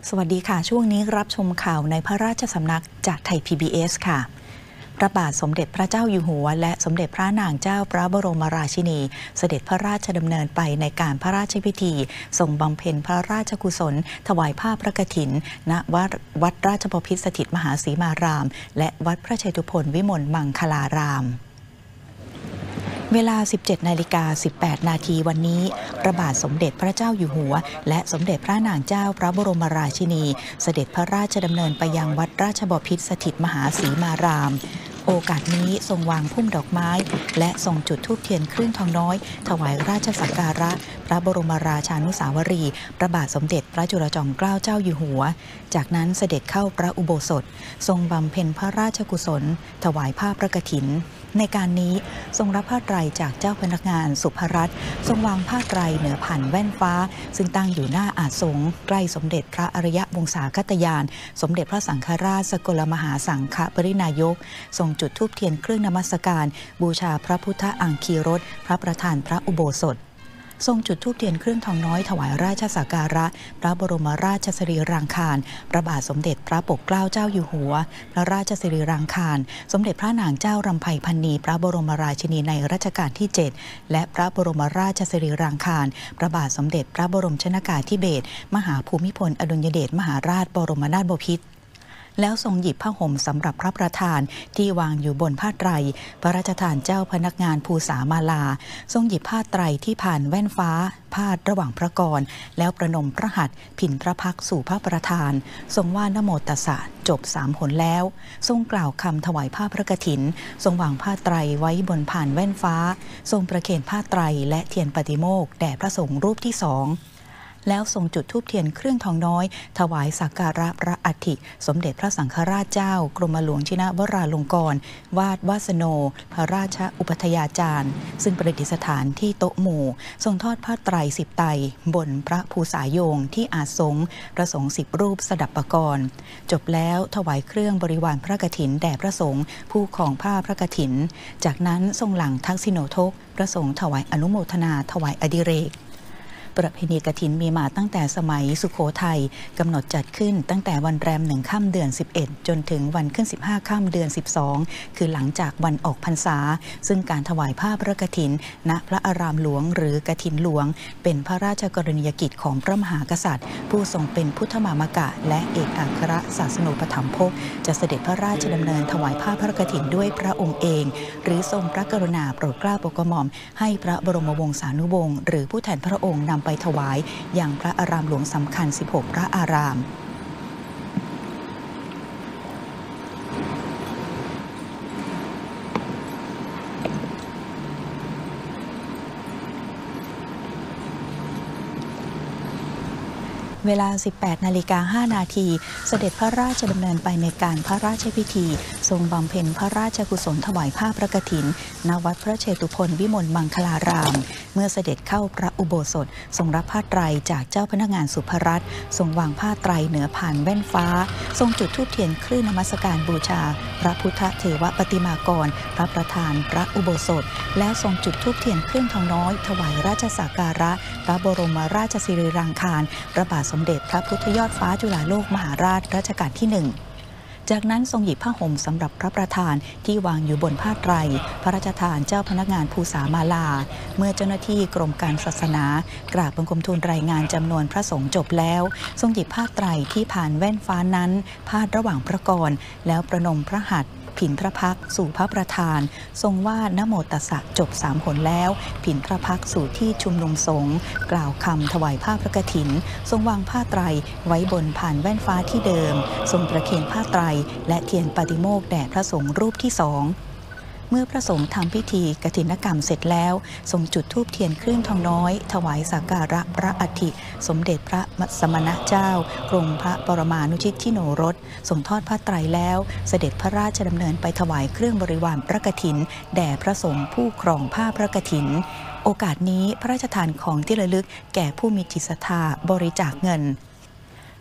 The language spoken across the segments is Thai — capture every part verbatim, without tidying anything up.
สวัสดีค่ะช่วงนี้รับชมข่าวในพระราชสำนักจากไทย พี บี เอส ค่ะพระบาทสมเด็จพระเจ้าอยู่หัวและสมเด็จพระนางเจ้าพระบรมราชินีเสด็จพระราชดำเนินไปในการพระราชพิธีทรงบำเพ็ญพระราชกุศลถวายผ้าพระกฐินณวัดวัดราชบพิตรสถิตมหาสีมารามและวัดพระเชตุพนวิมลมังคลารามเวลา สิบเจ็ดนาฬิกาสิบแปดนาทีวันนี้พระบาทสมเด็จพระเจ้าอยู่หัวและสมเด็จพระนางเจ้าพระบรมราชินีเสด็จพระราชดำเนินไปยังวัดราชบพิตรสถิตมหาสีมารามโอกาสนี้ทรงวางพุ่มดอกไม้และทรงจุดธูปเทียนครึ่งทองน้อยถวายราชสักการะพระบรมราชานุสาวรีย์พระบาทสมเด็จพระจุลจอมเกล้าเจ้าอยู่หัวจากนั้นเสด็จเข้าพระอุโบสถทรงบำเพ็ญพระราชกุศลถวายผ้าพระกฐินในการนี้ทรงรับผ้าไตรจากเจ้าพนักงานสุภรัตน์ทรงวางผ้าไตรเหนือผ่านแว่นฟ้าซึ่งตั้งอยู่หน้าอาสงฆ์ใกล้สมเด็จพระอริยวงศาคตยานสมเด็จพระสังฆราชสกลมหาสังฆปรินายกทรงจุดธูปเทียนเครื่องนมัสการบูชาพระพุทธอังคีรสพระประธานพระอุโบสถทรงจุดธูปเทียนเครื่องทองน้อยถวายราชสักการะพระบรมราชสรีรางคารพระบาทสมเด็จพระปกเกล้าเจ้าอยู่หัวพระราชสรีรางคารสมเด็จพระนางเจ้ารำไพพรรณีพระบรมราชินีในรัชกาลที่เจ็ดและพระบรมราชสรีรางคารพระบาทสมเด็จพระบรมชนกาธิเบศรมหาภูมิพลอดุลยเดชมหาราชบรมนาถบพิตรแล้วทรงหยิบผ้าห่มสำหรับพระประธานที่วางอยู่บนผ้าไตรพระราชทานเจ้าพนักงานภูษามาลาทรงหยิบผ้าไตรที่ผ่านแว่นฟ้าพาดระหว่างพระกรแล้วประนมพระหัตถ์ผินพระพักสู่พระประธานทรงว่านโมตัสสะจบสามหนแล้วทรงกล่าวคำถวายผ้าพระกฐินทรงวางผ้าไตรไว้บนผ่านแว่นฟ้าทรงประเคนผ้าไตรและเทียนปฏิโมกข์แด่พระสงฆ์รูปที่สองแล้วทรงจุดธูปเทียนเครื่องทองน้อยถวายสักการะพระอัฐิสมเด็จพระสังฆราชเจ้ากรมหลวงชินวราลงกรณ์วาดวาสโนพระราชอุปัฏยาจารย์ซึ่งประดิษฐานที่โต๊ะหมู่ทรงทอดผ้าไตรสิบไตรบนพระภูษาโยงที่อาสงฆ์พระสงฆ์สิบรูปสดับปกรณ์จบแล้วถวายเครื่องบริวารพระกฐินแด่พระสงฆ์ผู้ครองผ้าพระกฐินจากนั้นทรงหลั่งทักษิโนทกพระสงฆ์ถวายอนุโมทนาถวายอดิเรกประเพณีกฐินมีมาตั้งแต่สมัยสุโขทัยกำหนดจัดขึ้นตั้งแต่วันแรมหนึ่งค่ำเดือนสิบเอ็ดจนถึงวันขึ้นสิบห้าค่ำเดือนสิบสองคือหลังจากวันออกพรรษาซึ่งการถวายผ้าพระกฐินณพระอารามหลวงหรือกฐินหลวงเป็นพระราชกรณียกิจของพระมหากษัตริย์ผู้ทรงเป็นพุทธมามกะและเอกอัครศาสนูปถัมภกจะเสด็จพระราชดำเนินถวายผ้าพระกฐินด้วยพระองค์เองหรือทรงพระกรุณาโปรดเกล้าโปรดกระหม่อมให้พระบรมวงศานุวงศ์หรือผู้แทนพระองค์นำไปถวายอย่างพระอารามหลวงสำคัญสิบหกพระอารามเวลา สิบแปดนาฬิกาห้านาทีเสด็จพระราชดำเนินไปในการพระราชพิธีทรงบำเพ็ญพระราชกุศลถวายผ้าพระกฐินณวัดพระเชตุพนวิมลมังคลารามเมื่อเสด็จเข้าพระอุโบสถทรงรับผ้าไตรจากเจ้าพนักงานสุภรัตน์ทรงวางผ้าไตรเหนือผ่านแว่นฟ้าทรงจุดธูปเทียนเครื่องนมัสการบูชาพระพุทธเทวปฏิมากรพระประธานพระอุโบสถแล้วทรงจุดธูปเทียนเครื่องทองน้อยถวายราชสักการะพระบรมราชสิริรางคารพระบาทสมเด็จพระพุทธยอดฟ้าจุฬาโลกมหาราชรัชกาลที่หนึ่งจากนั้นทรงหยิบผ้าห่มสำหรับพระประธานที่วางอยู่บนผ้าไตรพระราชทานเจ้าพนักงานภูษามาลาเมื่อเจ้าหน้าที่กรมการศาสนากราบบังคมทูลรายงานจำนวนพระสงฆ์จบแล้วทรงหยิบผ้าไตรที่ผ่านแว่นฟ้านั้นพาดระหว่างพระกรแล้วประนมพระหัตถ์ผินพระพักสู่พระประธานทรงว่านโมตัสสะจบสามหนแล้วผินพระพักสู่ที่ชุมนุมสงฆ์กล่าวคำถวายผ้าพระกฐินทรงวางผ้าไตรไว้บนผ่านแว่นฟ้าที่เดิมทรงประเคนผ้าไตรและเทียนปฏิโมกข์แด่พระสงฆ์รูปที่สองเมื่อพระสงฆ์ทำพิธีกฐินกรรมเสร็จแล้วทรงจุดธูปเทียนเครื่องทองน้อยถวายสักการะพระอัฐิสมเด็จพระสมณเจ้ากรมพระปรมานุชิตชิโนรสทรงทอดผ้าไตรแล้วเสด็จพระราชดำเนินไปถวายเครื่องบริวารพระกฐินแด่พระสงฆ์ผู้ครองผ้าพระกฐินโอกาสนี้พระราชทานของที่ระลึกแก่ผู้มีจิตศรัทธาบริจาคเงิน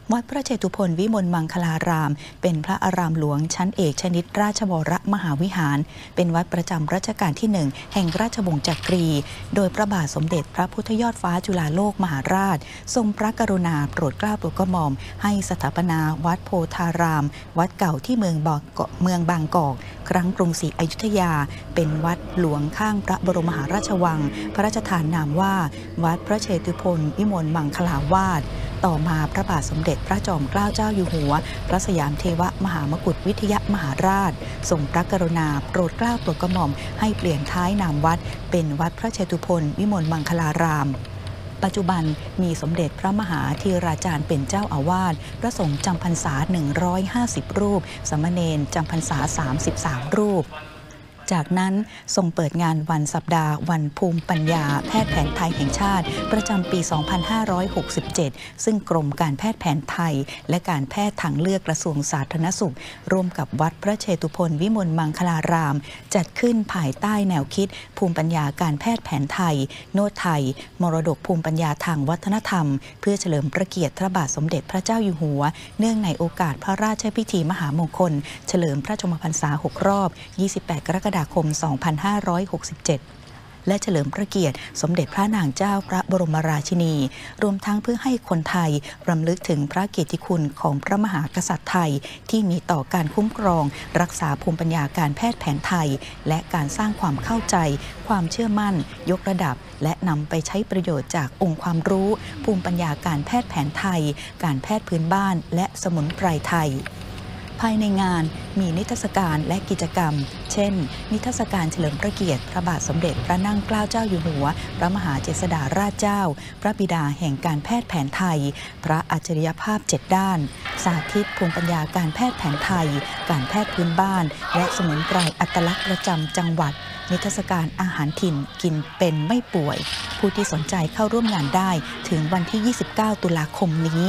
วัดพระเชตุพนวิมลมังคลารามเป็นพระอารามหลวงชั้นเอกชนิดราชวรมหาวิหารเป็นวัดประจำรัชกาลที่หนึ่งแห่งราชวงศ์จักรีโดยพระบาทสมเด็จพระพุทธยอดฟ้าจุฬาโลกมหาราชทรงพระกรุณาโปรดเกล้าโปรดกระหม่อมให้สถาปนาวัดโพธารามวัดเก่าที่เมืองบางเมืองบางกอกครั้งกรุงศรีอยุธยาเป็นวัดหลวงข้างพระบรมมหาราชวังพระราชทานนามว่าวัดพระเชตุพนวิมลมังคลาวาสต่อมาพระบาทสมเด็จพระจอมเกล้าเจ้าอยู่หัวพระสยามเทวมหามกุฏวิทยมหาราชทรงพระกรุณาโปรดเกล้าโปรดกระหม่อมให้เปลี่ยนท้ายนามวัดเป็นวัดพระเชตุพนวิมลมังคลารามปัจจุบันมีสมเด็จพระมหาธีราจารย์เป็นเจ้าอาวาสพระสงฆ์จำพรรษาหนึ่งร้อยห้าสิบรูปสามเณรจำพรรษาสามสิบสามรูปจากนั้นทรงเปิดงานวันสัปดาห์วันภูมิปัญญาแพทย์แผนไทยแห่งชาติประจำปี สองพันห้าร้อยหกสิบเจ็ด ซึ่งกรมการแพทย์แผนไทยและการแพทย์ทางเลือกกระทรวงสาธารณสุขร่วมกับวัดพระเชตุพนวิมลมังคลารามจัดขึ้นภายใต้แนวคิดภูมิปัญญาการแพทย์แผนไทยโนดไทยมรดกภูมิปัญญาทางวัฒนธรรมเพื่อเฉลิมพระเกียรติพระบาทสมเด็จพระเจ้าอยู่หัวเนื่องในโอกาสพระราชพิธีมหามงคลเฉลิมพระชนมพรรษาหกรอบยี่สิบแปดกรกฎาคมสองพันห้าร้อยหกสิบเจ็ดและเฉลิมพระเกียรติสมเด็จพระนางเจ้าพระบรมราชินีรวมทั้งเพื่อให้คนไทยรำลึกถึงพระเกียรติคุณของพระมหากษัตริย์ไทยที่มีต่อการคุ้มครองรักษาภูมิปัญญาการแพทย์แผนไทยและการสร้างความเข้าใจความเชื่อมั่นยกระดับและนำไปใช้ประโยชน์จากองค์ความรู้ภูมิปัญญาการแพทย์แผนไทยการแพทย์พื้นบ้านและสมุนไพรไทยภายในงานมีนิทรรศการและกิจกรรมเช่นนิทรรศการเฉลิมพระเกียรติพระบาทสมเด็จพระนั่งเกล้าเจ้าอยู่หัวพระมหาเจษฎาราชเจ้าพระบิดาแห่งการแพทย์แผนไทยพระอัจฉริยภาพเจ็ดด้านสาธิตภูมิปัญญาการแพทย์แผนไทยการแพทย์พื้นบ้านและสมุนไพรอัตลักษณ์ประจำจังหวัดนิทรรศการอาหารถิ่นกินเป็นไม่ป่วยผู้ที่สนใจเข้าร่วมงานได้ถึงวันที่ยี่สิบเก้าตุลาคมนี้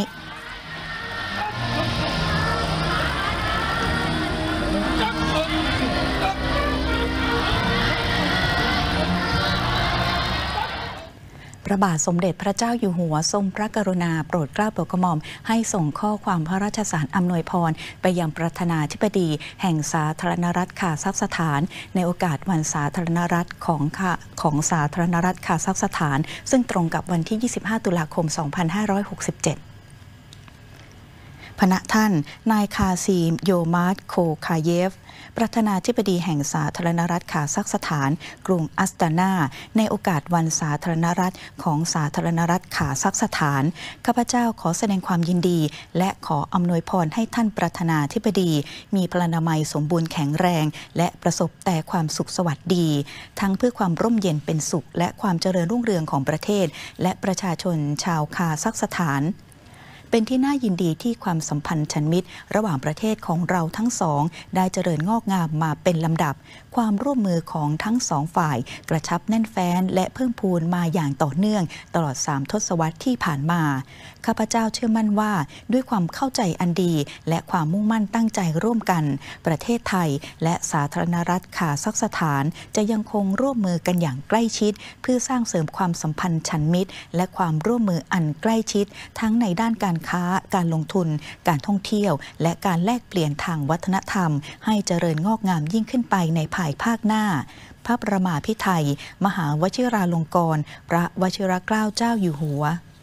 พระบาทสมเด็จพระเจ้าอยู่หัวทรงพระกรุณาโปรดเกล้าโปรดกระหม่อมให้ส่งข้อความพระราชสารอำนวยพรไปยังประธานาธิบดีแห่งสาธารณรัฐคาซัคสถานในโอกาสวันสาธารณรัฐของของสาธารณรัฐคาซัคสถานซึ่งตรงกับวันที่ยี่สิบห้าตุลาคมสองพันห้าร้อยหกสิบเจ็ดพณะท่านนายคาซีมโยมาร์ตโคคาเยฟประธานาธิบดีแห่งสาธารณรัฐคาซัคสถานกรุงอัสตานาในโอกาสวันสาธารณรัฐของสาธารณรัฐคาซัคสถานข้าพเจ้าขอแสดงความยินดีและขออำนวยพรให้ท่านประธานาธิบดีมีพลานามัยสมบูรณ์แข็งแรงและประสบแต่ความสุขสวัสดีทั้งเพื่อความร่มเย็นเป็นสุขและความเจริญรุ่งเรืองของประเทศและประชาชนชาวคาซัคสถานเป็นที่น่ายินดีที่ความสัมพันธ์ฉันมิตรระหว่างประเทศของเราทั้งสองได้เจริญงอกงามมาเป็นลำดับความร่วมมือของทั้งสองฝ่ายกระชับแน่นแฟ้นและเพิ่มพูนมาอย่างต่อเนื่องตลอดสามทศวรรษที่ผ่านมาข้าพเจ้าเชื่อมั่นว่าด้วยความเข้าใจอันดีและความมุ่งมั่นตั้งใจร่วมกันประเทศไทยและสาธารณรัฐคาซัคสถานจะยังคงร่วมมือกันอย่างใกล้ชิดเพื่อสร้างเสริมความสัมพันธ์ฉันมิตรและความร่วมมืออันใกล้ชิดทั้งในด้านการค้าการลงทุนการท่องเที่ยวและการแลกเปลี่ยนทางวัฒนธรรมให้เจริญงอกงามยิ่งขึ้นไปในภายภาคหน้าพระประมาภิไธยมหาวชิราลงกรณ์พระวชิรเกล้าเจ้าอยู่หัว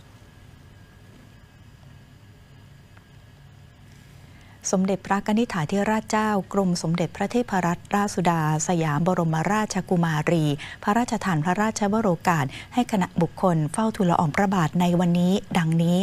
สมเด็จพระกนิษฐาธิราชเจ้ากรมสมเด็จพระเทพรัตนราชสุดาสยามบรมราชกุมารีพระราชทานพระราชวโรกาสให้คณะบุคคลเฝ้าทูลละอองพระบาทในวันนี้ดังนี้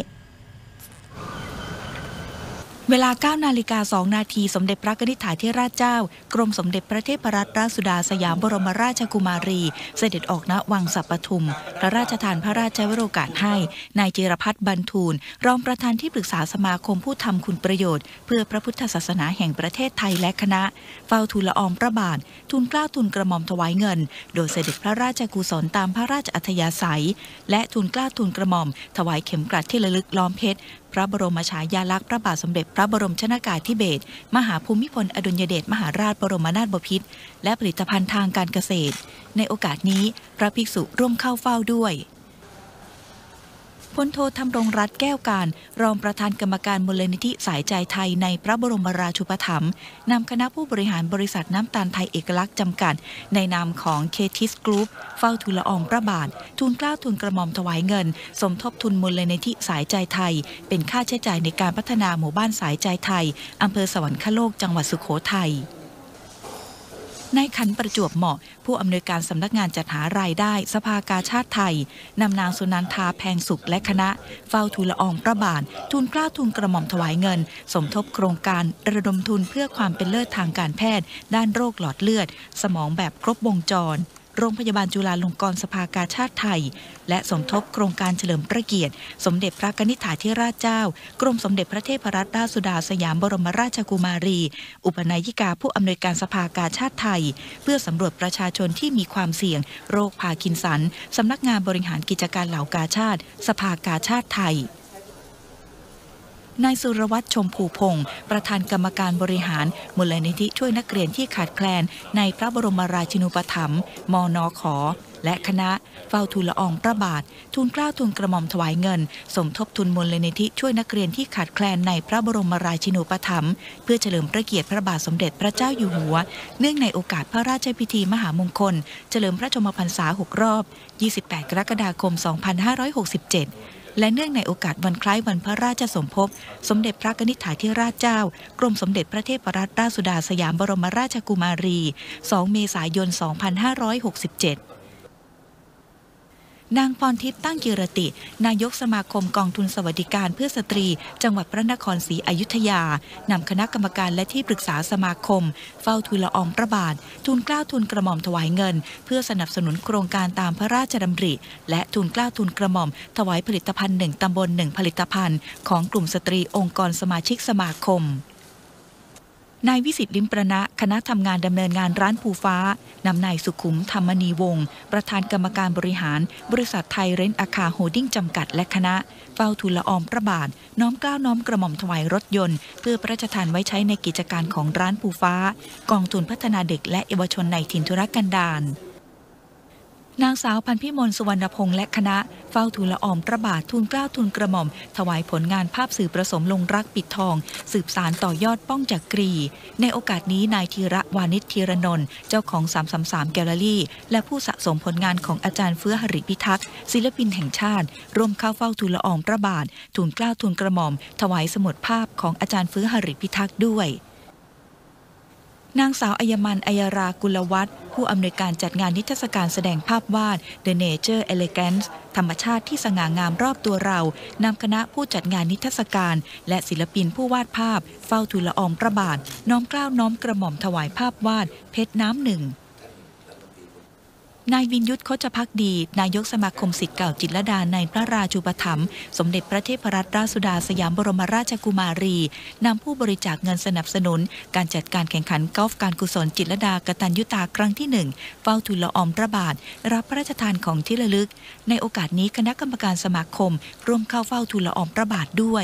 เวลา เก้านาฬิกาสองนาทีสมเด็จพระกนิษฐาธิราชเจ้ากรมสมเด็จพระเทพรัตนราชสุดาสยามบรมราชกุมารีเสด็จออกณวังสัปปทุมพระราชทานพระราชวโรกาสให้นายจิรพัฒน์บรรทูลรองประธานที่ปรึกษาสมาคมผู้ทำคุณประโยชน์เพื่อพระพุทธศาสนาแห่งประเทศไทยและคณะเฝ้าทูลละอองพระบาททูลเกล้าทูลกระหม่อมถวายเงินโดยเสด็จพระราชกุศลตามพระราชอัธยาศัยและทูลเกล้าทูลกระหม่อมถวายเข็มกลัดที่ระลึกล้อมเพชรพระบรมฉายาลักษณ์พระบาทสมเด็จพระบรมชนกาธิเบศรมหาภูมิพลอดุลยเดชมหาราชบรมนาถบพิตรและผลิตภัณฑ์ทางการเกษตรในโอกาสนี้พระภิกษุร่วมเข้าเฝ้าด้วยพลโทธำรงรัตน์แก้วการรองประธานกรรมการมูลนิธิสายใจไทยในพระบรมราชูปถัมภ์นำคณะผู้บริหารบริษัทน้ำตาลไทยเอกลักษณ์จำกัดในนามของเคทิสกรุ๊ปเฝ้าทูลละอองพระบาททูลเกล้าทูลกระหม่อมถวายเงินสมทบทุนมูลนิธิสายใจไทยเป็นค่าใช้จ่ายในการพัฒนาหมู่บ้านสายใจไทยอำเภอสวรรคโลกจังหวัดสุโขทัยนายขันประจวบเหมาะผู้อำนวยการสำนักงานจัดหารายได้สภากาชาติไทยนำนางสุนันทาแพงสุขและคณะเฝ้าทูลละอองพระบาททูลเกล้าทูลกระหม่อมถวายเงินสมทบโครงการระดมทุนเพื่อความเป็นเลิศทางการแพทย์ด้านโรคหลอดเลือดสมองแบบครบวงจรโรงพยาบาลจุฬาลงกรณ์สภากาชาติไทยและสมทบโครงการเฉลิมพระเกียรติสมเด็จพระนิธิถาธิราชเจ้ากรมสมเด็จพระเทพรัตนราชสุดาสยามบรมราชกุมารีอุปนายิกาผู้อำนวยการสภากาชาติไทยเพื่อสำรวจประชาชนที่มีความเสี่ยงโรคพาร์กินสันสำนักงานบริหารกิจการเหล่ากาชาติสภากาชาติไทยนายสุรวัตรชมพูพงศ์ประธานกรรมการบริหารมูลนิธิช่วยนักเรียนที่ขาดแคลนในพระบรมราชินูปถัมภ์มนข.และคณะเฝ้าทูลละอองพระบาททูลเกล้าทูลกระหม่อมถวายเงินสมทบทุนมูลนิธิช่วยนักเรียนที่ขาดแคลนในพระบรมราชินูปถัมภ์เพื่อเฉลิมพระเกียรติพระบาทสมเด็จพระเจ้าอยู่หัวเนื่องในโอกาสพระราชพิธีมหามงคลเฉลิมพระชนมพรรษาหกรอบยี่สิบแปดกรกฎาคมสองพันห้าร้อยหกสิบเจ็ดและเนื่องในโอกาสวันคล้ายวันพระราชสมภพสมเด็จพระนิธิถาธิราชเจ้ากรมสมเด็จพระเทพรัตนราชสุดาสยามบรมราชกุมารีสองเมษายนสองพันห้าร้อยหกสิบเจ็ดนางพรทิพย์ตั้งกิรตินายกสมาคมกองทุนสวัสดิการเพื่อสตรีจังหวัดพระนครศรีอยุธยานำคณะกรรมการและที่ปรึกษาสมาคมเฝ้าทูลละอองพระบาททูลเกล้าทูลกระหม่อมถวายเงินเพื่อสนับสนุนโครงการตามพระราชดำริและทูลเกล้าทูลกระหม่อมถวายผลิตภัณฑ์หนึ่งตำบลหนึ่งผลิตภัณฑ์ของกลุ่มสตรีองค์กรสมาชิกสมาคมนายวิสิทธิ์ลิ้มประณะคณะทำงานดำเนินงานร้านภูฟ้านำนายสุขุมธรรมนีวงศ์ประธานกรรมการบริหารบริษัทไทยเรนต์อาคาโฮลดิ้งจำกัดและคณะเฝ้าทูลละอองพระบาทน้อมเกล้าน้อมกระหม่อมถวายรถยนต์เพื่อพระราชทานไว้ใช้ในกิจการของร้านภูฟ้ากองทุนพัฒนาเด็กและเยาวชนในถิ่นทุรกันดารนางสาวพันพิมลสุวรรณพงษ์และคณะเฝ้าทูลละอองพระบาททูลเกล้าทูลกระหม่อมถวายผลงานภาพสื่อประสมลงรักปิดทองสืบสารต่อยอดป้องจักรีในโอกาสนี้นายธีระวานิชธีรนนท์เจ้าของสามสามสามแกลเลอรี่และผู้สะสมผลงานของอาจารย์เฟื้อหฤพิทักษ์ศิลปินแห่งชาติร่วมเข้าเฝ้าทูลละอองพระบาททูลเกล้าทูลกระหม่อมถวายสมุดภาพของอาจารย์เฟื้อหฤพิทักษ์ด้วยนางสาวอัยมันอัยรากุลวัฒน์ผู้อำนวยการจัดงานนิทรรศการแสดงภาพวาด The Nature Elegance ธรรมชาติที่สง่างามรอบตัวเรานำคณะผู้จัดงานนิทรรศการและศิลปินผู้วาดภาพเฝ้าทูลละอองพระบาทน้อมเกล้าน้อมกระหม่อมถวายภาพวาดเพชรน้ำหนึ่งนายวินยุทธ โคชภักดีนายกสมาคมศิษย์เก่าจิตรลดาในพระราชูปถัมภ์สมเด็จพระเทพรัตนราชสุดาสยามบรมราชกุมารีนำผู้บริจาคเงินสนับสนุนการจัดการแข่งขันกอล์ฟการกุศลจิตรลดากตัญญูตาครั้งที่หนึ่งเฝ้าทูลละอองพระบาทรับพระราชทานของที่ระลึกในโอกาสนี้คณะกรรมการสมาคมร่วมเข้าเฝ้าทูลละอองพระบาทด้วย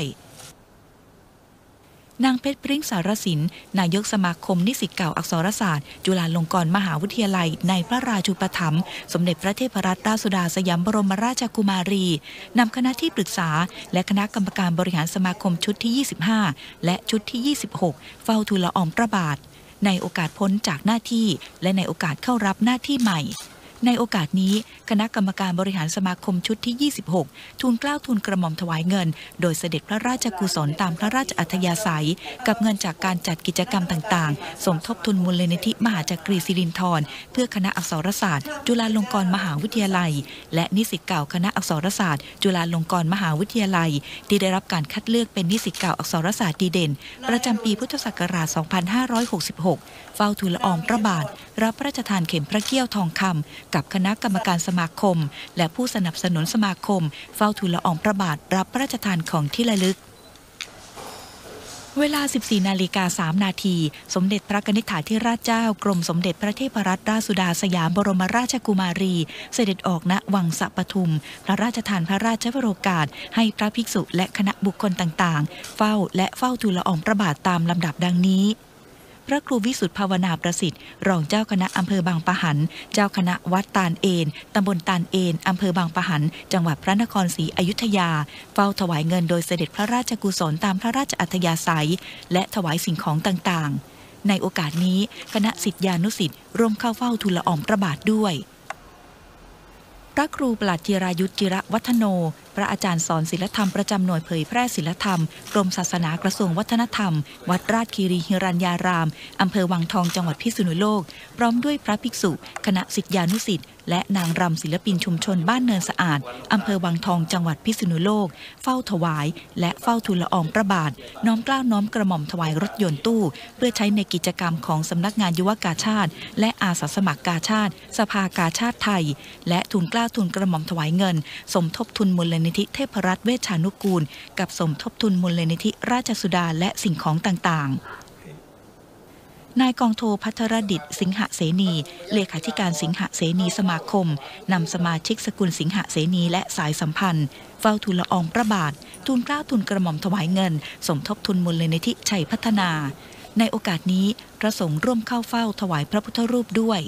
นางเพชรพริ้งสารสินนายกสมาคมนิสิตเก่าอักษรศาสตร์จุฬาลงกรณ์มหาวิทยาลัยในพระราชูปถัมภ์สมเด็จพระเทพรัตนราชสุดาสยามบรมราชกุมารีนำคณะที่ปรึกษาและคณะกรรมการบริหารสมาคมชุดที่ยี่สิบห้าและชุดที่ยี่สิบหกเฝ้าทูลละอองพระบาทในโอกาสพ้นจากหน้าที่และในโอกาสเข้ารับหน้าที่ใหม่ในโอกาสนี้คณะกรรมการบริหารสมาคมชุดที่ยี่สิบหกทูลเกล้าทูลกระหม่อมถวายเงินโดยเสด็จพระราชกุศลตามพระราชอัธยาศัยกับเงินจากการจัดกิจกรรมต่างๆสมทบทุนมูลนิธิมหาจักรีศิรินธรเพื่อคณะอักษรศาสตร์จุฬาลงกรณ์มหาวิทยาลัยและนิสิตเก่าคณะอักษรศาสตร์จุฬาลงกรณ์มหาวิทยาลัยที่ได้รับการคัดเลือกเป็นนิสิตเก่าอักษรศาสตร์ดีเด่นประจำปีพุทธศักราชสองพันห้าร้อยหกสิบหกเฝ้าทูลละอองพระบาทรับพระราชทานเข็มพระเกี้ยวทองคำกับคณะกรรมการสมาคมและผู้สนับสนุนสมาคมเฝ้าทูลละอองพระบาทรับพระราชทานของที่ระลึกเวลา สิบสี่นาฬิกาสามนาทีสมเด็จพระนิธิถาธิราชเจ้ากรมสมเด็จพระเทพรัตนราชสุดาสยามบรมราชกุมารีเสด็จออกณวังสะปทุมพระราชทานพระราชวโรกาสให้พระภิกษุและคณะบุคคลต่างๆเฝ้าและเฝ้าทูลละอองพระบาทตามลำดับดังนี้พระครูวิสุทธิภาวนาประสิทธิ์รองเจ้าคณะอำเภอบางปะหันเจ้าคณะวัดตาลเอนตำบลตาลเอนอำเภอบางปะหันจังหวัดพระนครศรีอยุธยาเฝ้าถวายเงินโดยเสด็จพระราชกุศลตามพระราชอัธยาศัยและถวายสิ่งของต่างๆในโอกาสนี้คณะศิษยานุศิษย์ร่วมเข้าเฝ้าทูลละอองพระบาทด้วยพระครูปลัดจิรายุทธจิระวัฒโนพระอาจารย์สอนศิลธรรมประจำหน่วยเผยแพร่ศิลธรรมกรมศาสนากระทรวงวัฒนธรรมวัดราชคีรีหิรัญญารามอำเภอวังทองจังหวัดพิษณุโลกพร้อมด้วยพระภิกษุคณะศิษยานุศิษย์และนางรำศิลปินชุมชนบ้านเนินสะอาดอำเภอวังทองจังหวัดพิษณุโลกเฝ้าถวายและเฝ้าทูลละอองพระบาทน้อมเกล้าน้อมกระหม่อมถวายรถยนต์ตู้เพื่อใช้ในกิจกรรมของสำนักงานยุวกาชาดและอาสาสมัครกาชาดสภากาชาดไทยและทูลเกล้าทูลกระหม่อมถวายเงินสมทบทุนมูลนิธิเทพรัตน์เวชชานุกูลกับสมทบทุนมูลนิธิราชสุดาและสิ่งของต่างๆนายกองโทภัทรดิษฐ์สิงหเสนีเลขาธิการสิงหเสนีสมาคมนำสมาชิกสกุลสิงหเสนีและสายสัมพันธ์เฝ้าทูลละอองพระบาททูลเกล้าทูลกระหม่อมถวายเงินสมทบทุนมูลนิธิชัยพัฒนาในโอกาสนี้พระสงฆ์ร่วมเข้าเฝ้าถวายพระพุทธรูปด้วย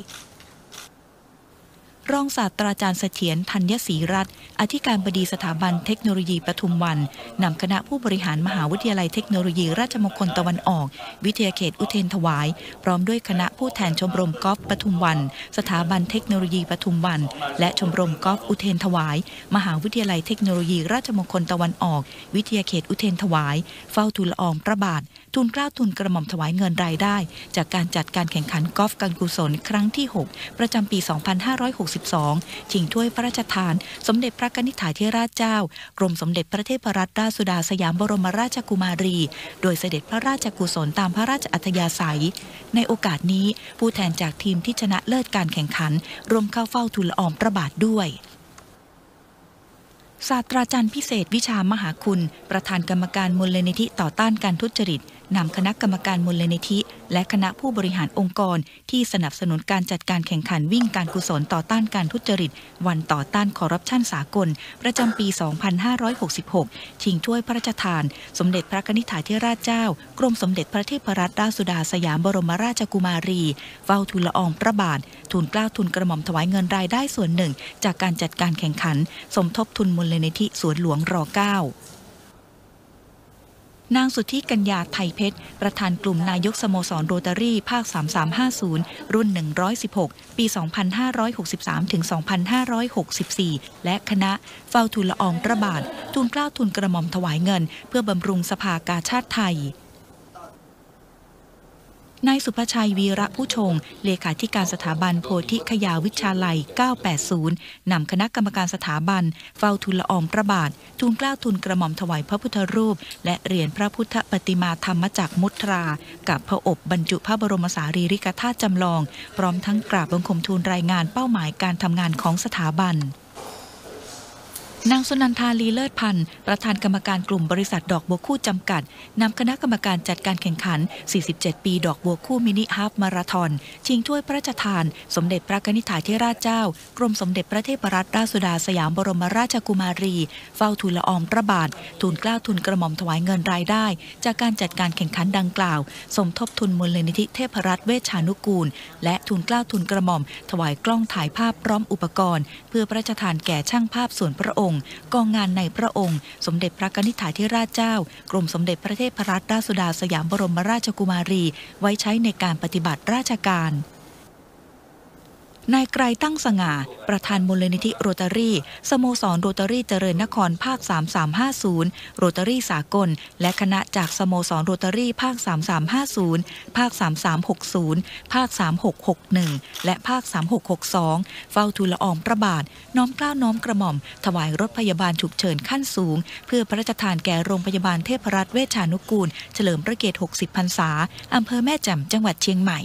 รองศาสตราจารย์เสถียรธัญศรีรัตน์อธิการบดีสถาบันเทคโนโลยีปทุมวันนำคณะผู้บริหารมหาวิทยาลัยเทคโนโลยีราชมงคลตะวันออกวิทยาเขตอุเทรนถวายพร้อมด้วยคณะผู้แทนชมรมกอล์ฟปทุมวันสถาบันเทคโนโลยีปทุมวันและชมรมกอล์ฟอุเทรนถวายมหาวิทยาลัยเทคโนโลยีราชมงคลตะวันออกวิทยาเขตอุเทรนถวายเฝ้าทูลละอองพระบาททูลเกล้าทูลกระหม่อมถวายเงินรายได้จากการจัดการแข่งขันกอล์ฟการกุศลครั้งที่หกประจำปี สองพันห้าร้อยหกสิบสองชิงถ้วยพระราชทานสมเด็จพระกนิษฐาธิราชเจ้ากรมสมเด็จพระเทพรัตนราชสุดาสยามบรมราชกุมารีโดยเสด็จพระราชกุศลตามพระราชอัธยาศัยในโอกาสนี้ผู้แทนจากทีมที่ชนะเลิศการแข่งขันร่วมเข้าเฝ้าทูลละอองพระบาทด้วยศาสตราจารย์พิเศษวิชามหาคุณประธานกรรมการมูลนิธิต่อต้านการทุจริตนำคณะกรรมการมูลนิธิและคณะผู้บริหารองค์กรที่สนับสนุนการจัดการแข่งขันวิ่งการกุศลต่อต้านการทุจริตวันต่อต้านคอร์รัปชันสากลประจำปี สองพันห้าร้อยหกสิบหก ชิงถ้วยพระราชทานสมเด็จพระกนิษฐาธิราชเจ้ากรมสมเด็จพระเทพรัตนราชสุดาสยามบรมราชกุมารีเฝ้าทูลละอองพระบาททูลเกล้าทูลกระหม่อมถวายเงินรายได้ส่วนหนึ่งจากการจัดการแข่งขันสมทบทุนมูลนิธิสวนหลวงร เก้านางสุทธิกัญญาไทยเพชรประธานกลุ่มนายกสโมสรโรตารี่ภาคสามสามห้าศูนย์รุ่นหนึ่งร้อยสิบหกปีสองพันห้าร้อยหกสิบสามถึงสองพันห้าร้อยหกสิบสี่และคณะเฝ้าทูลละอองพระบาททูลเกล้าทูลกระหม่อมถวายเงินเพื่อบำรุงสภากาชาดไทยนายสุภชัยวีระผู้ชงเลขาธิการสถาบันโพธิคยาวิชาลัยเก้าแปดศูนย์นำคณะกรรมการสถาบันเฝ้าทูลละอองพระบาททูลเกล้าทูลกระหม่อมถวายพระพุทธรูปและเหรียญพระพุทธปฏิมาธรรมจักรมุตรากับพระอบบรรจุพระบรมสารีริกธาตุจำลองพร้อมทั้งกราบบังคมทูลรายงานเป้าหมายการทำงานของสถาบันนางสุนันทาลีเลิศพันธ์ประธานกรรมการกลุ่มบริษัทดอกบัวคู่จำกัดนำคณะกรรมการจัดการแข่งขันสี่สิบเจ็ดปีดอกบัวคู่มินิฮาล์ฟมาราธอนชิงถ้วยพระราชทานสมเด็จพระกนิษฐาธิราชเจ้ากรมสมเด็จพระเทพรัตนราชสุดาสยามบรมราชกุมารีเฝ้าทูลละอองพระบาททูลเกล้าทูลกระหม่อมถวายเงินรายได้จากการจัดการแข่งขันดังกล่าวสมทบทุนมูลนิธิเทพรัตน์เวชชานุกูลและทูลเกล้าทูลกระหม่อมถวายกล้องถ่ายภาพพร้อมอุปกรณ์เพื่อพระราชทานแก่ช่างภาพส่วนพระองค์กองงานในพระองค์สมเด็จพระกนิษฐาธิราชเจ้ากรมสมเด็จพระเทพรัตนราชสุดาสยามบรมราชกุมารีไว้ใช้ในการปฏิบัติราชการนายไกรตั้งสง่าประธานมูลนิธิโรตารี่สโมสรโรตารี่เจริญนครภาคสามสามห้าศูนย์โรตารี่สากลและคณะจากสโมสรโรตารี่ภาคสามสามห้าศูนย์ภาคสามสามหกศูนย์ภาคสามหกหกหนึ่งและภาคสามหกหกสองเฝ้าทูลละอองพระบาทน้อมเกล้าน้อมกระหม่อมถวายรถพยาบาลฉุกเฉินขั้นสูงเพื่อพระราชทานแก่โรงพยาบาลเทพรัตน์เวชชานุกูลเฉลิมพระเกียรติหกสิบพรรษาอำเภอแม่แจ่มจังหวัดเชียงใหม่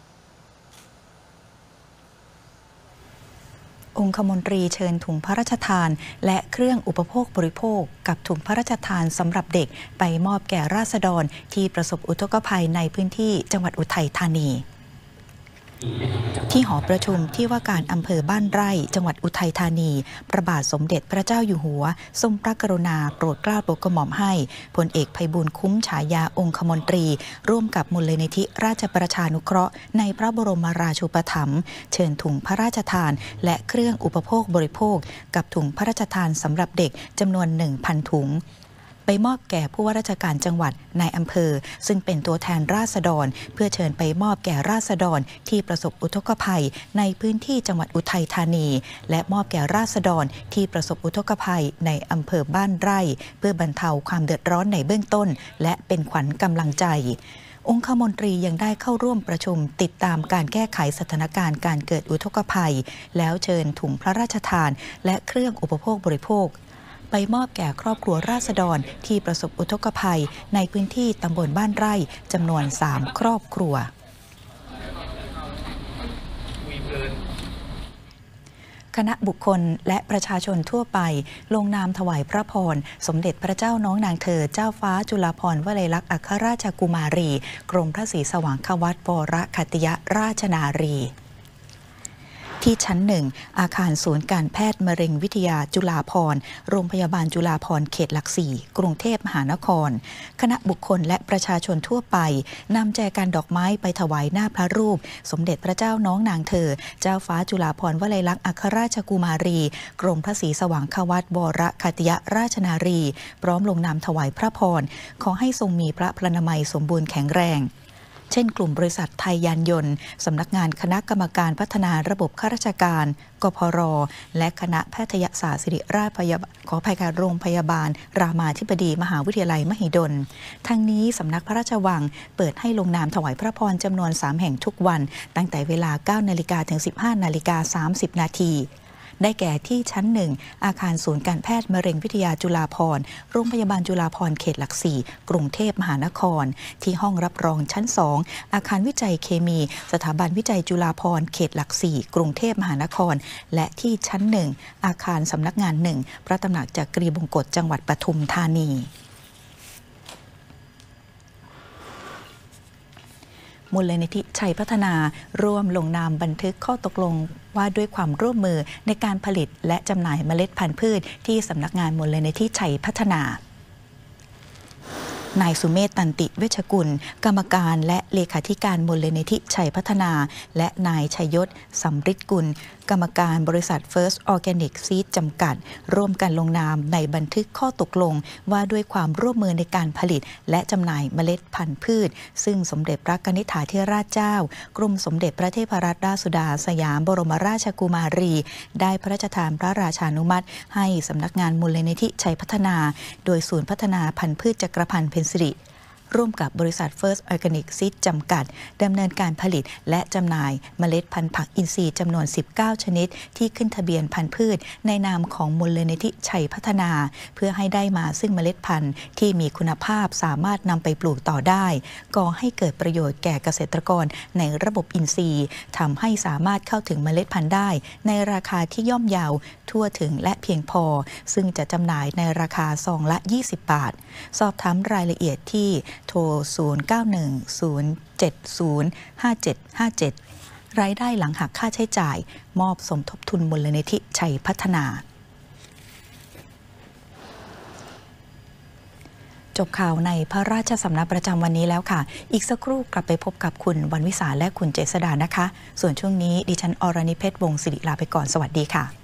องคมนตรีเชิญถุงพระราชทานและเครื่องอุปโภคบริโภคกับถุงพระราชทานสำหรับเด็กไปมอบแก่ราษฎรที่ประสบอุทกภัยในพื้นที่จังหวัดอุทัยธานีที่หอประชุมที่ว่าการอำเภอบ้านไร่จังหวัดอุทัยธานีพระบาทสมเด็จพระเจ้าอยู่หัวทรงพระกรุณาโปรดเกล้าโปรดกระหม่อมให้พลเอกไพบูลย์คุ้มฉายาองคมนตรีร่วมกับมูลนิธิราชประชานุเคราะห์ในพระบรมราชูปถัมภ์เชิญถุงพระราชทานและเครื่องอุปโภคบริโภคกับถุงพระราชทานสำหรับเด็กจำนวน หนึ่งพัน ถุงไปมอบแก่ผู้ว่าราชการจังหวัดนายอำเภอซึ่งเป็นตัวแทนราษฎรเพื่อเชิญไปมอบแก่ราษฎรที่ประสบอุทกภัยในพื้นที่จังหวัดอุทัยธานีและมอบแก่ราษฎรที่ประสบอุทกภัยในอำเภอบ้านไร่เพื่อบรรเทาความเดือดร้อนในเบื้องต้นและเป็นขวัญกำลังใจองคมนตรียังได้เข้าร่วมประชุมติดตามการแก้ไขสถานการณ์การเกิดอุทกภัยแล้วเชิญถุงพระราชทานและเครื่องอุปโภคบริโภคไปมอบแก่ครอบครัวราษฎรที่ประสบอุทกภัยในพื้นที่ตำบลบ้านไร่จำนวน สาม ครอบครัวคณะบุคคลและประชาชนทั่วไปลงนามถวายพระพรสมเด็จพระเจ้าน้องนางเธอเจ้าฟ้าจุฬาภรณ์วลัยลักษณ์อัครราชกุมารีกรมพระศรีสว่างควัตรวรคัตติยราชนารีที่ชั้นหนึ่งอาคารศูนย์การแพทย์มะเร็งวิทยาจุฬาภรณ์โรงพยาบาลจุฬาภรณ์เขตหลักสี่กรุงเทพมหานครคณะบุคคลและประชาชนทั่วไปนำแจกันดอกไม้ไปถวายหน้าพระรูปสมเด็จพระเจ้าน้องนางเธอเจ้าฟ้าจุฬาภรณ์วลัยลักษณ์อัครราชกุมารีกรมพระศรีสว่างควัตรวรคัตติยราชนารีพร้อมลงนามถวายพระพรขอให้ทรงมีพระพลานามัยสมบูรณ์แข็งแรงเช่นกลุ่มบริษัทไทยยานยนต์สำนักงานคณะกรรมการพัฒนาระบบข้าราชการกพรและคณะแพทยศาสตร์ศิริราชพยาบาลขออภัยค่ะโรงพยาบาลรามาธิบดีมหาวิทยาลัยมหิดลทั้งนี้สำนักพระราชวังเปิดให้ลงนามถวายพระพรจำนวนสามแห่งทุกวันตั้งแต่เวลา เก้านาฬิกา ถึง สิบห้านาฬิกาสามสิบนาทีได้แก่ที่ชั้นหนึ่งอาคารศูนย์การแพทย์มะเร็งวิทยาจุฬาภรณ์โรงพยาบาลจุฬาภรณ์เขตหลักสี่กรุงเทพมหานครที่ห้องรับรองชั้นสองอาคารวิจัยเคมีสถาบันวิจัยจุฬาภรณ์เขตหลักสี่กรุงเทพมหานครและที่ชั้นหนึ่งอาคารสำนักงานหนึ่งพระตำหนักจักรีบงกตจังหวัดปทุมธานีมูลนิธิชัยพัฒนาร่วมลงนามบันทึกข้อตกลงว่าด้วยความร่วมมือในการผลิตและจำหน่ายเมล็ดพันธุ์พืชที่สำนักงานมูลนิธิชัยพัฒนานายสุเมธตันติเวชกุลกรรมการและเลขาธิการมูลนิธิชัยพัฒนาและนายชัยยศสำริดกุลกรรมการบริษัท First Organic Seed จำกัดร่วมกันลงนามในบันทึกข้อตกลงว่าด้วยความร่วมมือในการผลิตและจำหน่ายเมล็ดพันธุ์พืชซึ่งสมเด็จพระกนิษฐาธิราชเจ้ากรมสมเด็จพระเทพรัตนราชสุดาสยามบรมราชกุมารีได้พระราชทานพระราชานุมัติให้สำนักงานมูลนิธิชัยพัฒนาโดยศูนย์พัฒนาพันธุ์พืชจักรพันธ์เพ็ญสิริร่วมกับบริษัท First Organic Seed จำกัดดำเนินการผลิตและจำหน่ายเมล็ดพันธุ์ผักอินทรีย์จำนวนสิบเก้าชนิดที่ขึ้นทะเบียนพันธุ์พืชในนามของมูลนิธิชัยพัฒนาเพื่อให้ได้มาซึ่งเมล็ดพันธุ์ที่มีคุณภาพสามารถนำไปปลูกต่อได้ก่อให้เกิดประโยชน์แก่เกษตรกรในระบบอินทรีย์ทำให้สามารถเข้าถึงเมล็ดพันธุ์ได้ในราคาที่ย่อมเยาทั่วถึงและเพียงพอซึ่งจะจำหน่ายในราคาซองละยี่สิบบาทสอบถามรายละเอียดที่โทร ศูนย์ เก้า หนึ่ง ศูนย์ เจ็ด ศูนย์ ห้า เจ็ด ห้า เจ็ด รายได้หลังหักค่าใช้จ่ายมอบสมทบทุนมูลนิธิชัยพัฒนาจบข่าวในพระราชสำนักประจำวันนี้แล้วค่ะอีกสักครู่กลับไปพบกับคุณวันวิสาและคุณเจษดานะคะส่วนช่วงนี้ดิฉันอรณิเพชรวงศ์ศิริลาไปก่อนสวัสดีค่ะ